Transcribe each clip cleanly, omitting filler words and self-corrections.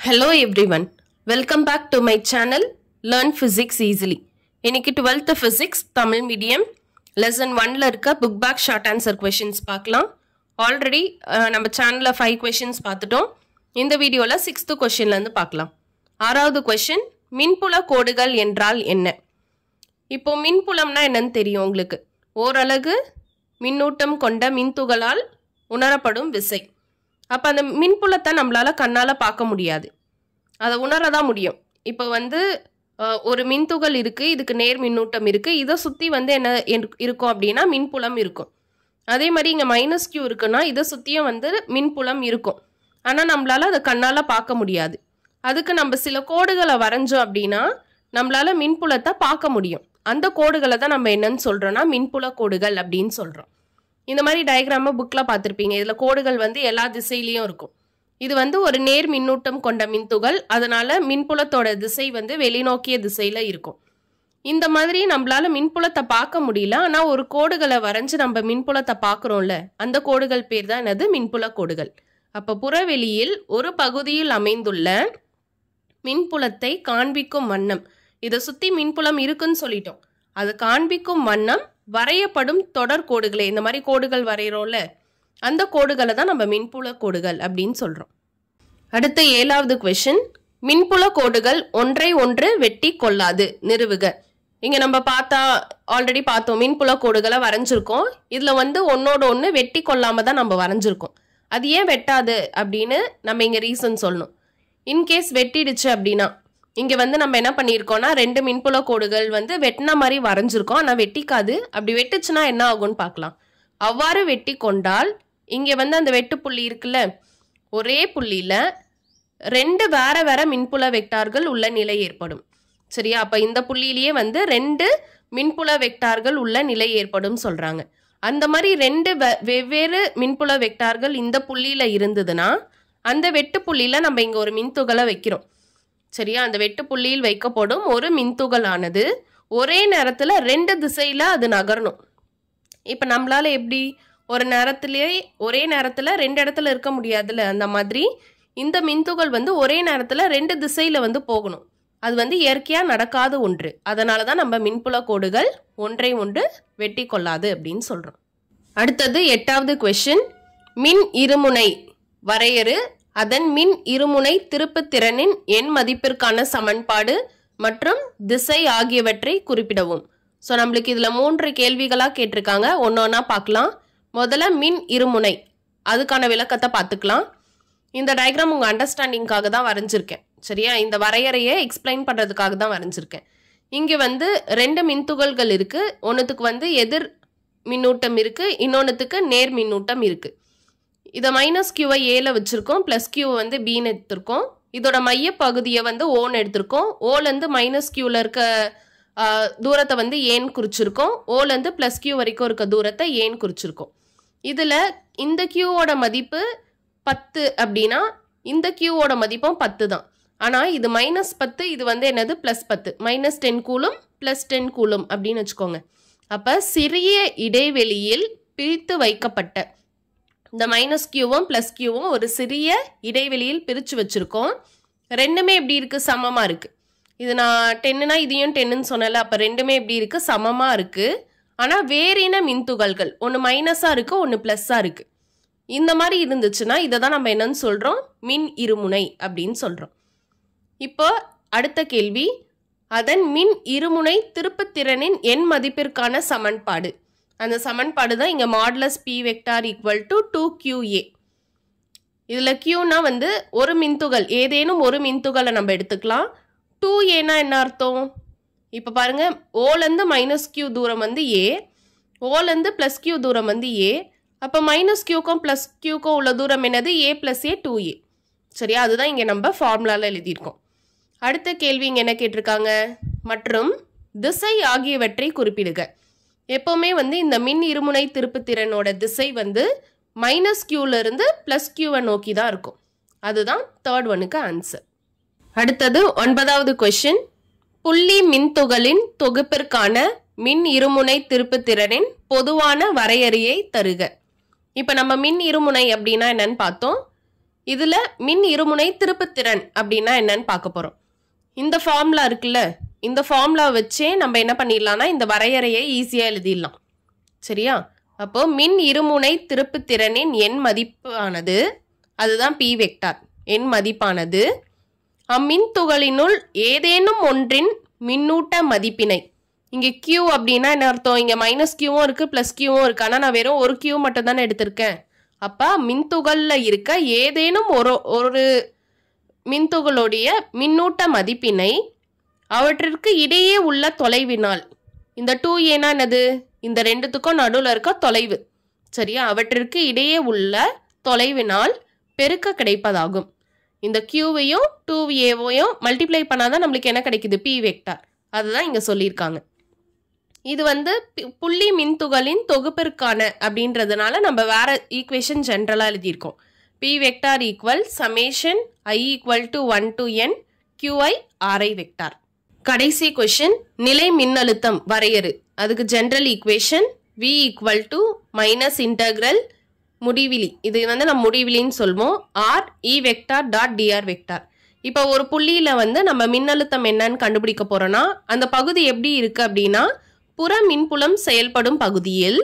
Hello everyone, welcome back to my channel Learn Physics Easily. இன்னைக்கு 12th Physics Tamil medium lesson 1ல இருக்க book back short answer questions பார்க்கலாம். Already நம்ம சேனல்ல 5 questions பார்த்துட்டோம். இந்த வீடியோல 6th questionல இருந்து பார்க்கலாம். ஆறாவது question, மின்புல கோடுகள் என்றால் என்ன? இப்போ மின்புலம்னா என்னன்னு தெரியும் உங்களுக்கு. ஓரலகு மின்னூட்டம் கொண்ட மின்துகளால் உணரப்படும் விசை. அப்போ அந்த மின்புலத்தை நம்மளால கண்ணால் பார்க்க முடியாது, அதை உணரதான் முடியும். இப்போ ஒரு மின்துகள் இருக்குது, இதுக்கு நேர் மின்னூட்டம் இருக்குது, இதை சுற்றி என்ன இருக்கும் அப்படின்னா மின்புலம் இருக்கும். அதே மாதிரி இங்கே -q இருக்குன்னா இதை சுற்றியும் மின்புலம் இருக்கும். ஆனால் நம்மளால அதை கண்ணால் பார்க்க முடியாது. அதுக்கு நம்ம சில கோடுகளை வரைஞ்சோம் அப்படின்னா நம்மளால மின்புலத்தை பார்க்க முடியும். அந்த கோடுகளை தான் நம்ம என்னன்னு சொல்கிறோன்னா மின்புல கோடுகள் அப்படின்னு சொல்கிறோம். இந்த மாதிரி டயக்ராமை புக்கில் பார்த்துருப்பீங்க. இதில் கோடுகள் எல்லா திசையிலையும் இருக்கும். இது ஒரு நேர் மின்னூட்டம் கொண்ட மின்துகள், அதனால மின்புலத்தோட திசை வெளிநோக்கிய திசையில் இருக்கும். இந்த மாதிரி நம்மளால மின்புலத்தை பார்க்க முடியல, ஆனால் ஒரு கோடுகளை வரைஞ்சு நம்ம மின்புலத்தை பார்க்குறோம்ல, அந்த கோடுகள் பேர் தான் என்னது? மின்புல கோடுகள். அப்போ புறவெளியில் ஒரு பகுதியில் அமைந்துள்ள மின்புலத்தை காண்பிக்கும் வண்ணம், இதை சுற்றி மின்புலம் இருக்குன்னு சொல்லிட்டோம், அது காண்பிக்கும் வண்ணம் வரையப்படும் தொடர் கோடுகளே, இந்த மாதிரி கோடுகள் வரைகிறோம்ல, அந்த கோடுகளை தான் நம்ம மின்புல கோடுகள் அப்படின்னு சொல்கிறோம். அடுத்த 7வது கொஸ்டின், மின்புல கோடுகள் ஒன்றை ஒன்று வெட்டி கொள்ளாது, நிறுவுக. இங்கே நம்ம ஆல்ரெடி பார்த்தோம், மின்புல கோடுகளை வரைஞ்சிருக்கோம். இதில் ஒன்னோட ஒன்று வெட்டி கொள்ளாம தான் நம்ம வரைஞ்சிருக்கோம். அது ஏன் வெட்டாது அப்படின்னு நம்ம இங்கே ரீசன் சொல்லணும். இன்கேஸ் வெட்டிடுச்சு அப்படின்னா இங்கே நம்ம என்ன பண்ணியிருக்கோம்னா ரெண்டு மின்புல கோடுகள் வெட்டின மாதிரி வரைஞ்சிருக்கோம், ஆனால் வெட்டிக்காது. அப்படி வெட்டுச்சுன்னா என்ன ஆகும்னு பார்க்கலாம். அவ்வாறு வெட்டி கொண்டால் இங்கே அந்த வெட்டு புள்ளி இருக்குல்ல, ஒரே புள்ளியில் ரெண்டு வேற வேற மின்புல வெக்டார்கள் உள்ள நிலை ஏற்படும். சரியா? அப்போ இந்த புள்ளியிலேயே ரெண்டு மின்புல வெக்டார்கள் உள்ள நிலை ஏற்படும் சொல்கிறாங்க. அந்த மாதிரி ரெண்டு வெவ்வேறு மின்புல வெக்டார்கள் இந்த புள்ளியில் இருந்ததுன்னா அந்த வெட்டு புள்ளியில் நம்ம இங்கே ஒரு மின்துகளை வைக்கிறோம். சரியா? அந்த வெட்டு புள்ளியில் வைக்கப்படும் ஒரு மின்துகளானது ஒரே நேரத்தில் ரெண்டு திசையில் அது நகரணும். இப்போ நம்மளால எப்படி ஒரே நேரத்தில் ரெண்டு இடத்துல இருக்க முடியாதுல்ல, அந்த மாதிரி இந்த மின்துகள் ஒரே நேரத்தில் ரெண்டு திசையில் போகணும். அது இயற்கையாக நடக்காத ஒன்று. அதனால தான் நம்ம மின்புல கோடுகள் ஒன்றை ஒன்று வெட்டி கொள்ளாது அப்படின்னு சொல்கிறோம். அடுத்தது 8வது கொஸ்டின், மின் இருமுனை வரையறு, அதன் மின் இருமுனை திருப்புத்திறனின் எண் மதிப்பிற்கான சமன்பாடு மற்றும் திசை ஆகியவற்றை குறிப்பிடவும். ஸோ நம்மளுக்கு இதில் 3 கேள்விகளாக கேட்டிருக்காங்க. ஒன்றா பார்க்கலாம். முதல்ல மின் இருமுனை, அதுக்கான விளக்கத்தை பார்த்துக்கலாம். இந்த டயக்ராம் உங்கள் அண்டர்ஸ்டாண்டிங்காக தான் வரைஞ்சிருக்கேன். சரியா? இந்த வரையறையை எக்ஸ்பிளைன் பண்ணுறதுக்காக தான் வரைஞ்சிருக்கேன். இங்கே ரெண்டு மின்துகள்கள் இருக்குது. ஒன்றுத்துக்கு எதிர் மின்னூட்டம் இருக்குது, இன்னொன்றுத்துக்கு நேர் மின்னூட்டம் இருக்குது. இதை -q ஏல வச்சுருக்கோம், +q பின்னு எடுத்திருக்கோம். இதோட மைய பகுதியை ஓன்னு எடுத்திருக்கோம். ஓலேருந்து -qல இருக்க தூரத்தை ஏன்னு குறிச்சிருக்கோம். ஓலேருந்து +q வரைக்கும் இருக்க தூரத்தை ஏன்னு குறிச்சிருக்கோம். இதில் இந்த q மதிப்பு 10 அப்படின்னா இந்த q மதிப்பும் 10 தான். ஆனால் இது -10, இது என்னது +10, -10 கூலும் +10 கூலும் அப்படின்னு வச்சுக்கோங்க. அப்போ சிறிய இடைவெளியில் பிரித்து வைக்கப்பட்ட இந்த -qவும் +qவும் ஒரு சிறிய இடைவெளியில் பிரித்து வச்சுருக்கோம். ரெண்டுமே எப்படி இருக்குது? சமமாக இருக்குது. இது நான் 10னா இதையும் 10ன்னு சொன்னல, அப்போ ரெண்டுமே எப்படி இருக்குது? சமமாக இருக்குது. ஆனால் வேறின மின்துகள்கள், ஒன்று மைனஸாக இருக்குது, ஒன்று ப்ளஸ்ஸாக இருக்குது. இந்த மாதிரி இருந்துச்சுன்னா இதை தான் நம்ம என்னன்னு சொல்கிறோம்? மின் இருமுனை அப்படின்னு சொல்கிறோம். இப்போ அடுத்த கேள்வி, அதன் மின் இருமுனை திருப்புத்திறனின் எண் மதிப்பிற்கான சமன்பாடு. அந்த சமன்பாடு தான் இங்கே மாடுலஸ் P வெக்டார் = 2QA. இதில் Qனா ஒரு மின்துகள், ஏதேனும் ஒரு மின்துகளை நம்ம எடுத்துக்கலாம். 2Aனா என்ன அர்த்தம்? இப்போ பாருங்க, ஓலேருந்து -q தூரம் A, ஓலேருந்து +q தூரம் A. அப்போ -qக்கும் +qக்கும் உள்ள தூரம் என்னது? A + A 2A. சரியா? அதுதான் இங்கே நம்ம ஃபார்முலாவில் எழுதியிருக்கோம். அடுத்த கேள்வி இங்கே என்ன கேட்டிருக்காங்க? மற்றும் திசை ஆகியவற்றை குறிப்பிடுக. எப்போவுமே இந்த மின் இருமுனை திருப்புத்திறனோட திசை -qல இருந்து +qவை நோக்கி தான் இருக்கும். அதுதான் 3rd ஒன்னுக்கு ஆன்சர். அடுத்தது 9வது கொஸ்டின், புள்ளி மின்துகளின் தொகுப்பிற்கான மின் இருமுனை திருப்புத்திறனின் பொதுவான வரையறையை தருக. இப்போ நம்ம மின் இருமுனை அப்படின்னா என்னன்னு பார்த்தோம். இதில் மின் இருமுனை திருப்புத்திறன் அப்படின்னா என்னன்னு பார்க்க போகிறோம். இந்த ஃபார்முலா இருக்குல்ல, இந்த ஃபார்முலா வச்சே நம்ம என்ன பண்ணிடலாம்னா இந்த வரையறையை ஈஸியாக எழுதிடலாம். சரியா? அப்போ மின் இருமுனை திருப்புத்திறனின் எண் மதிப்பானது, அதுதான் பி வெக்டார், எண் மதிப்பானது அம்மின் துகளினுள் ஏதேனும் ஒன்றின் மின்னூட்ட மதிப்பினை. இங்கே கியூ அப்படின்னா என்ன அர்த்தம்? இங்கே மைனஸ் கியூவும் இருக்குது ப்ளஸ் கியூவும் இருக்குது. ஆனால் நான் வெறும் ஒரு கியூ மட்டும் தானே எடுத்திருக்கேன். அப்போ மின்துகளில் இருக்க ஏதேனும் ஒரு மின்துகளுடைய மின்னூட்ட மதிப்பினை அவற்றிற்கு இடையே உள்ள தொலைவினால், இந்த 2a என்னது? இந்த ரெண்டுத்துக்கும் நடுவில் இருக்க தொலைவு. சரியா? அவற்றிற்கு இடையே உள்ள தொலைவினால் பெருக்க கிடைப்பதாகும். இந்த கியூவையும் 2aவையும் மல்டிப்ளை பண்ணாதான் நம்மளுக்கு என்ன கிடைக்குது? P vector. அதுதான் இங்கே சொல்லியிருக்காங்க. இது புள்ளி மின்துகளின் தொகுப்பிற்கான அப்படின்றதுனால நம்ம வேற ஈக்குவேஷன் ஜென்ரலாக எழுதியிருக்கோம். P vector equal summation i equal to 1 to n qi ri vector. கடைசி கொஷின், நிலை மின்னழுத்தம் வரையறு. அதுக்கு general equation v equal to minus integral முடிவிலி, இது நம்ம முடிவிலின்னு சொல்வோம், r e vector dot dr vector. இப்போ ஒரு புள்ளியில் நம்ம மின்னழுத்தம் என்னன்னு கண்டுபிடிக்க போறோம்னா அந்த பகுதி எப்படி இருக்கு அப்படின்னா, புற மின்புலம் செயல்படும் பகுதியில்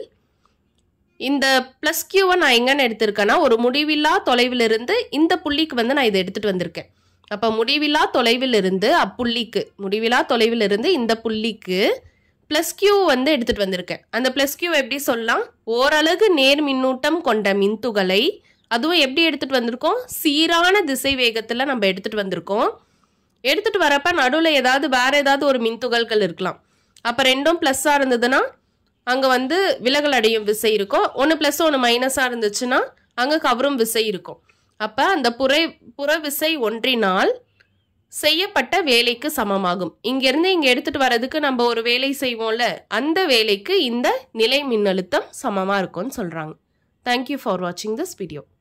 இந்த பிளஸ் கியூவை நான் எங்கன்னு எடுத்திருக்கேன்னா ஒரு முடிவில்லா தொலைவிலிருந்து இந்த புள்ளிக்கு நான் இதை எடுத்துட்டு வந்திருக்கேன். அப்போ முடிவில்லா தொலைவிலிருந்து அப்புள்ளிக்கு, முடிவில்லா தொலைவிலிருந்து இந்த புள்ளிக்கு பிளஸ் கியூ எடுத்துட்டு வந்திருக்கேன். அந்த பிளஸ் கியூ எப்படி சொல்லலாம்? ஓரலகு நேர் மின்னூட்டம் கொண்ட மின்துகளை, அதுவும் எப்படி எடுத்துட்டு வந்திருக்கோம்? சீரான திசை வேகத்தில் நம்ம எடுத்துட்டு வந்திருக்கோம். எடுத்துட்டு வரப்ப நடுவில் வேற ஏதாவது ஒரு மின்துகள்கள் இருக்கலாம். அப்போ ரெண்டும் ப்ளஸ்ஸாக இருந்ததுன்னா அங்கே விலகல் அடையும் விசை இருக்கும். ஒன்று ப்ளஸ் ஒன்று மைனஸாக இருந்துச்சுன்னா அங்கே கவரும் விசை இருக்கும். அப்போ அந்த புற விசை ஒன்றினால் செய்யப்பட்ட வேலைக்கு சமமாகும். இங்கேருந்து இங்கே எடுத்துகிட்டு வர்றதுக்கு நம்ம ஒரு வேலை செய்வோம்ல, அந்த வேலைக்கு இந்த நிலை மின்னழுத்தம் சமமாக இருக்கும்னு சொல்கிறாங்க. தேங்க்யூ ஃபார் வாட்சிங் திஸ் வீடியோ.